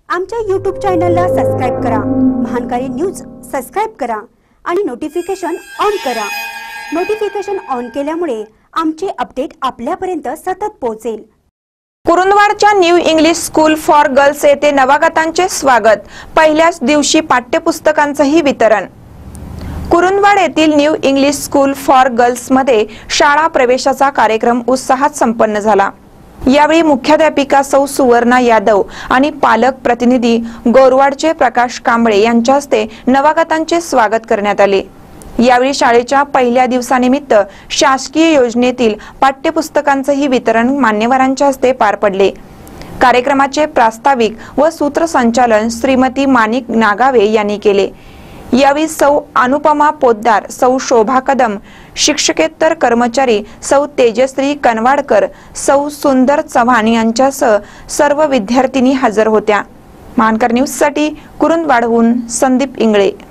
आमच्या YouTube चॅनलला subscribe करा, महानकारी न्यूज सबस्क्राइब करा आणि नोटिफिकेशन ऑन करा। नोटिफिकेशन ऑन केल्यामुळे आमचे अपडेट आपल्यापर्यंत सतत पोहोचेल। कुरुंदवाडच्या new English school for girls येथे नवागतांचे स्वागत, पहिल्याच दिवशी पाठ्यपुस्तकांचेही वितरण। कुरुंदवाड येथील new English school for girls मध्ये शाळा प्रवेशाचा कार्यक्रम उत्साहात संपन्न झाला। यावेळी मुख्याध्यापिका सौ सुवर्णा यादव आणि पालक प्रतिनिधी गोरवाडचे प्रकाश कांबळे यांच्या हस्ते नवागतांचे स्वागत करण्यात आले। यावेळी शाळेच्या पहिल्या दिवसानिमित्त शासकीय योजनेतील पाठ्यपुस्तकांचेही वितरण मान्यवरांच्या हस्ते पार पडले। कार्यक्रमाचे प्रास्ताविक व सूत्रसंचालन श्रीमती माणिक नागावे यांनी केले। यावेळी सौ अनुपमा पोद्दार, सौ शोभा कदम, शिक्षकेतर कर्मचारी सौ तेजश्री कनवाडकर, सौ सुंदर चव्हाण यांच्यासह सर्व विद्यार्थिनी हजर होत्या। महानकर न्यूज साठी कुरुंदवाडहून संदीप इंगळे।